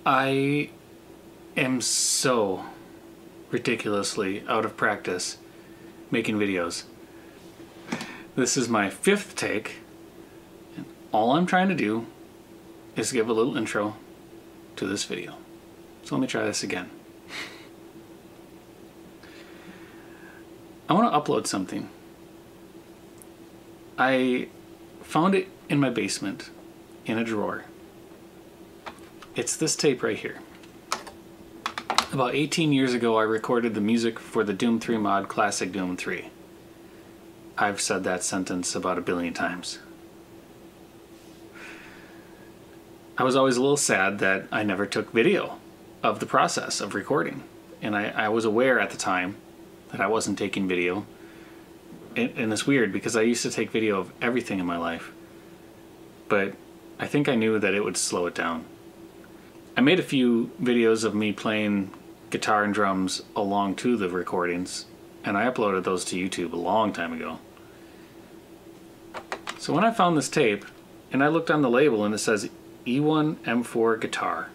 I am so ridiculously out of practice making videos. This is my 5th take, and all I'm trying to do is give a little intro to this video. So let me try this again. I want to upload something. I found it in my basement in a drawer. It's this tape right here. About 18 years ago, I recorded the music for the Doom 3 mod Classic Doom 3. I've said that sentence about 1 billion times. I was always a little sad that I never took video of the process of recording. And I was aware at the time that I wasn't taking video. And it's weird because I used to take video of everything in my life. But I think I knew that it would slow it down. I made a few videos of me playing guitar and drums along to the recordings, and I uploaded those to YouTube a long time ago. So when I found this tape, and I looked on the label and it says E1M4 guitar.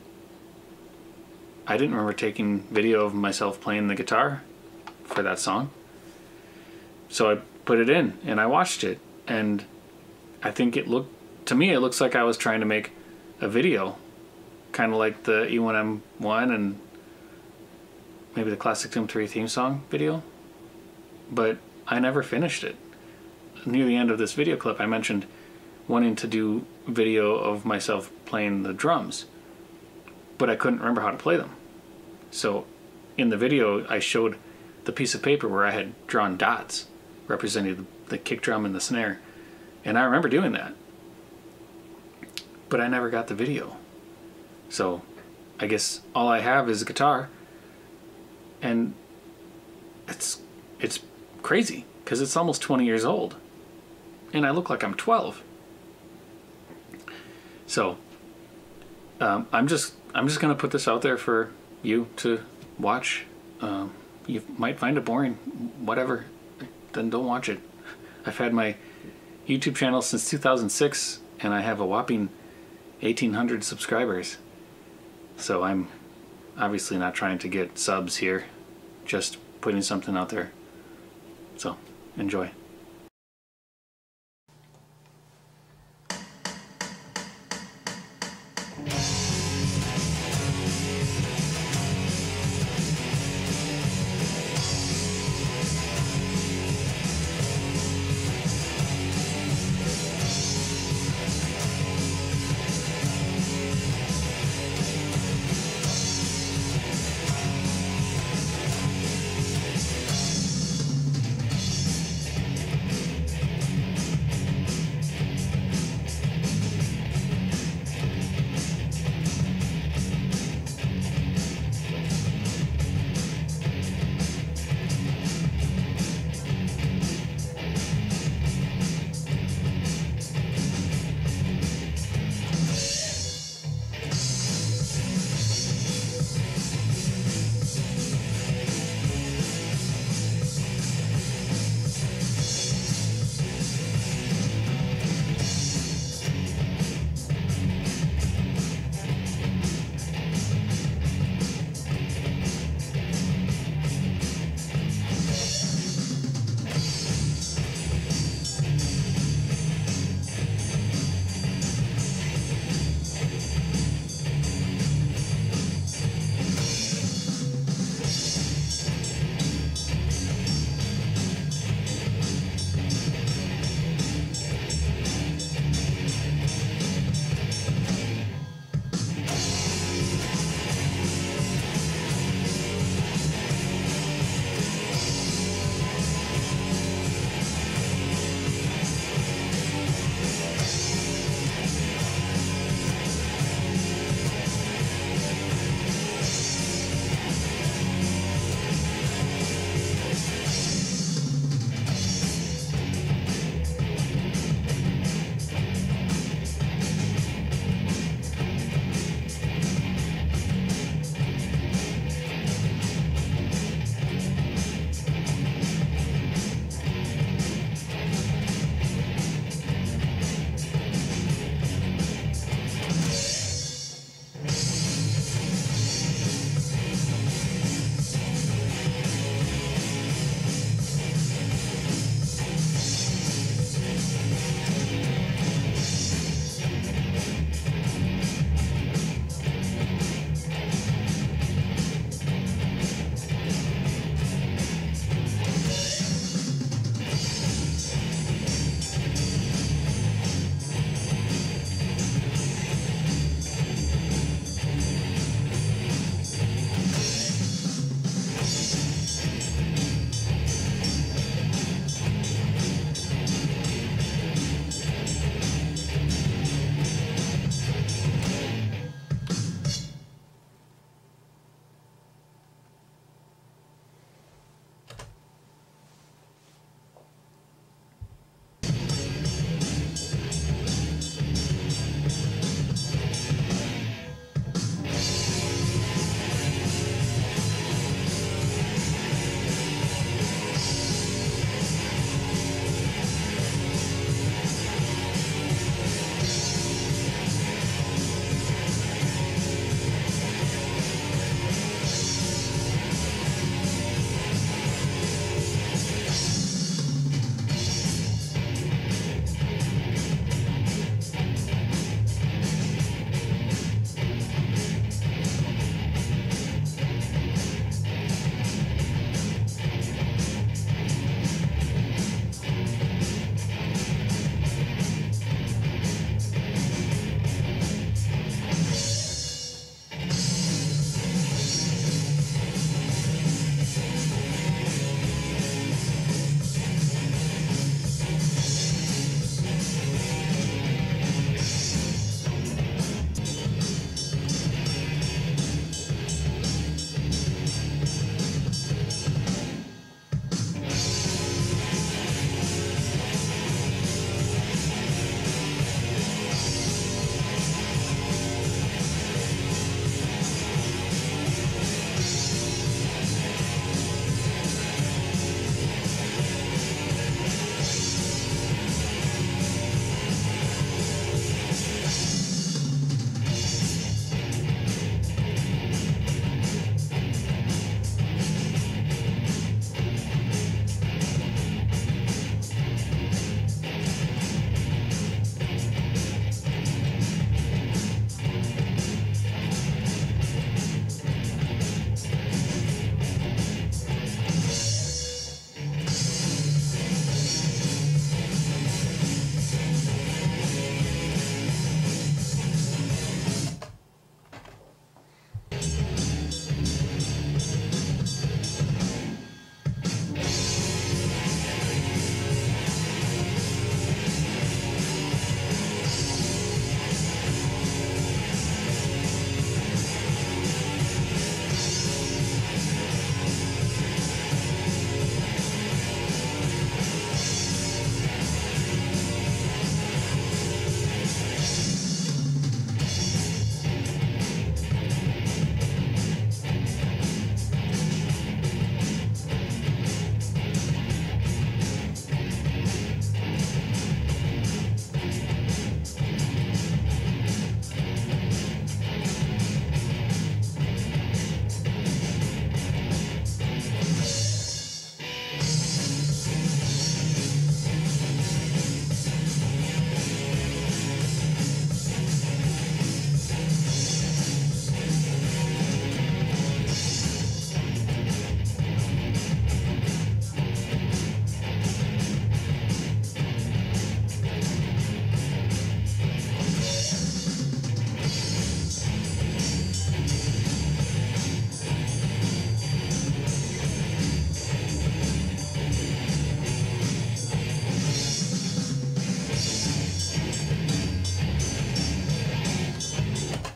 I didn't remember taking video of myself playing the guitar for that song. So I put it in and I watched it, and I think it looks like I was trying to make a video, kind of like the E1M1 and maybe the Classic Doom 3 theme song video, but I never finished it. Near the end of this video clip, I mentioned wanting to do video of myself playing the drums, but I couldn't remember how to play them. So in the video, I showed the piece of paper where I had drawn dots representing the kick drum and the snare, and I remember doing that, but I never got the video. So I guess all I have is a guitar, and it's crazy because it's almost 20 years old and I look like I'm 12. So I'm just gonna put this out there for you to watch. You might find it boring, whatever, then don't watch it. I've had my YouTube channel since 2006 and I have a whopping 1,800 subscribers. So I'm obviously not trying to get subs here, just putting something out there. So enjoy.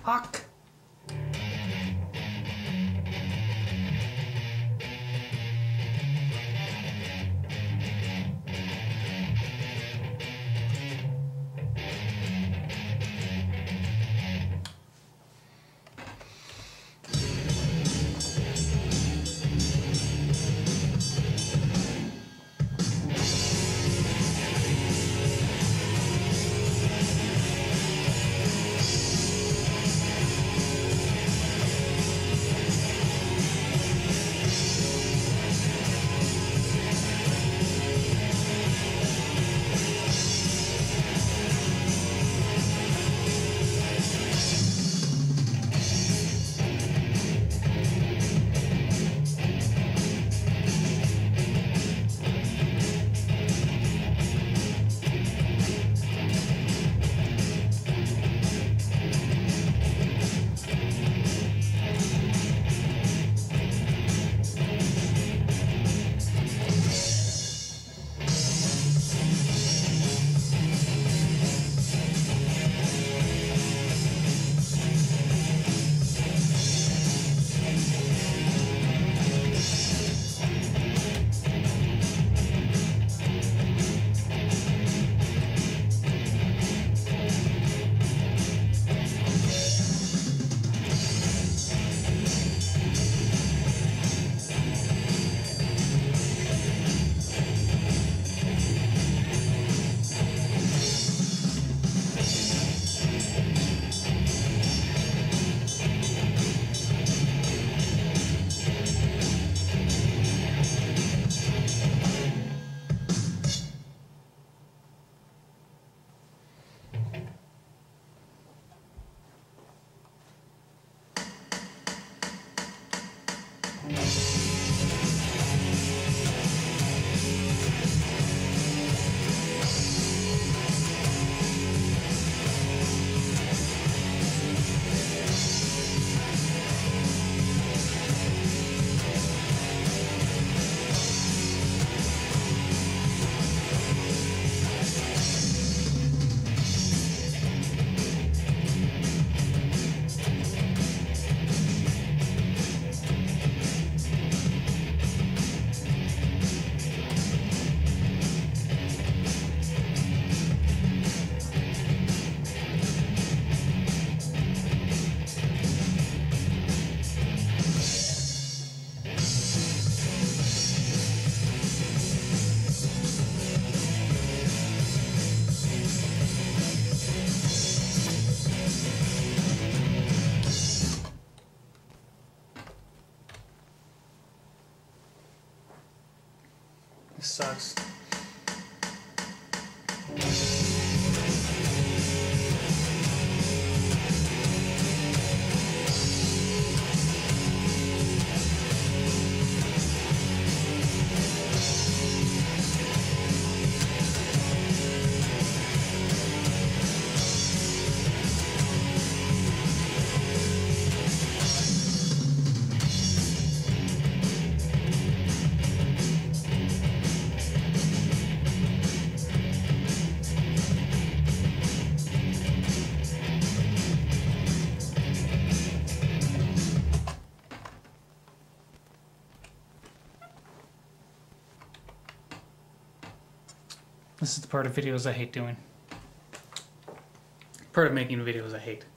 Fuck. This sucks. This is the part of videos I hate doing. Part of making videos I hate.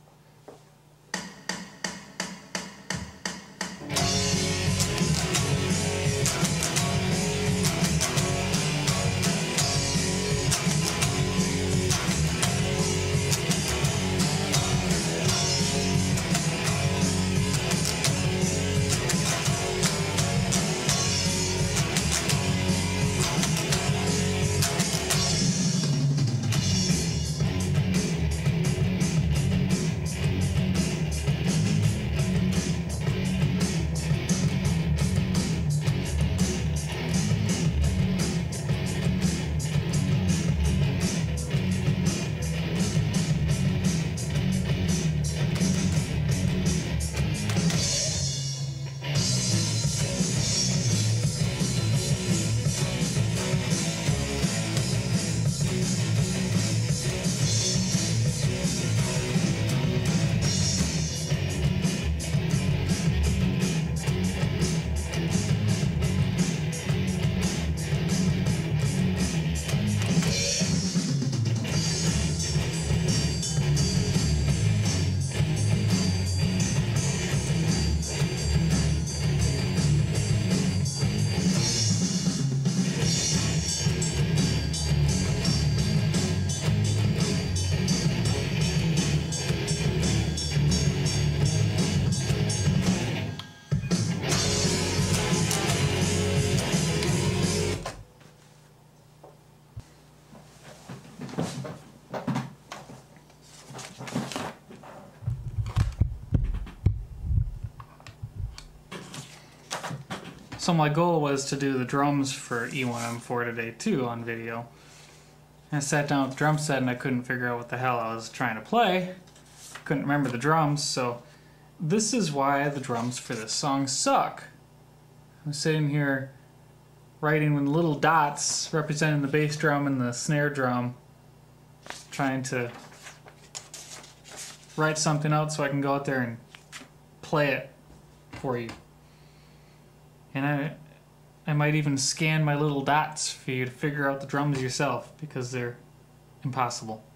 So my goal was to do the drums for E1M4 today too on video. And I sat down with the drum set and I couldn't figure out what the hell I was trying to play. Couldn't remember the drums, so this is why the drums for this song suck. I'm sitting here writing with little dots representing the bass drum and the snare drum, trying to write something out so I can go out there and play it for you. And I might even scan my little dots for you to figure out the drums yourself, because they're impossible.